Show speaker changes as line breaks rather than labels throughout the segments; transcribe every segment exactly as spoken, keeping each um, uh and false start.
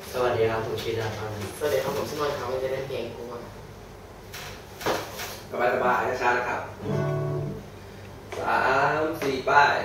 สวัสดีครับผมชื่อดาครับ
สวัสดีครับผมชื่อมอนครับวันนี้จะเล่นเพลงกูว่า
สบายสบายช้าๆนะครับสามสี่ป้าย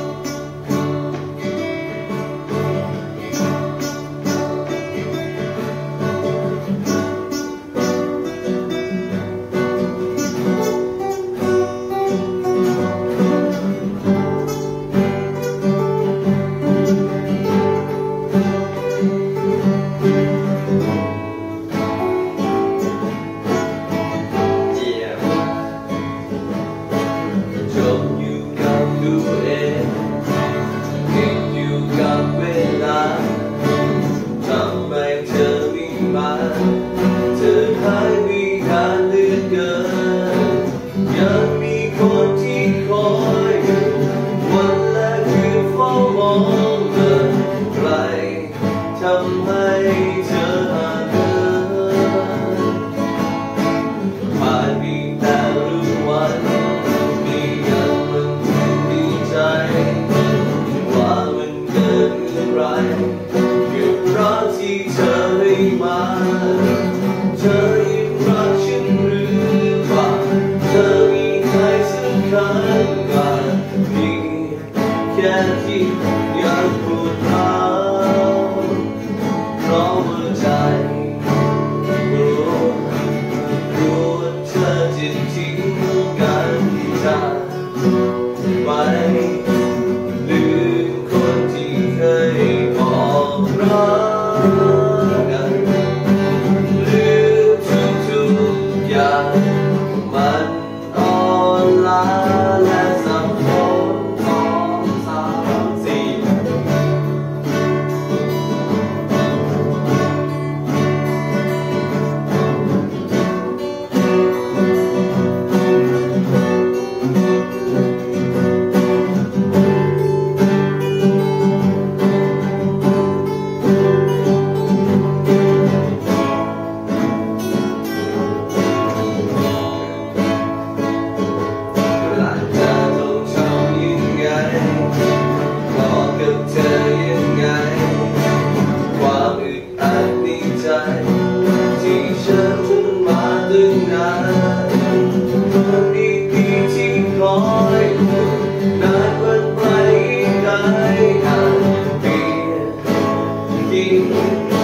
เธอหายมีการเลือกเกินยังมีคนที่คอยอยู่วันและคืนเฝ้ามองเธอใครทำให้เธอห่างเหินผ่านมีแต่รู้วันมีอย่างมันดีใจว่ามันเกิดอะไรกับรักที่เธอให้มาเธอยังรักฉันหรือเปล่าเธอมีใครสำคัญกว่านี้แค่ที่อยากพูดร้าวเพราะว่าใจรู้รู้ว่าเธอจะทิ้งกันจากไปลืมคนที่เคยบอกรักมันอ่อนล้าและสับสนสองสามสี่เธอยังไงความอึดอัดในใจที่ฉันทนมาตั้งนานคนดีๆที่คอยนานวันไปได้อาจเปลี่ยน